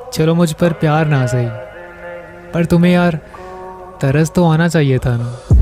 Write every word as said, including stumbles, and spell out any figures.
चलो मुझ पर प्यार ना सही, पर तुम्हें यार तरस तो आना चाहिए था ना।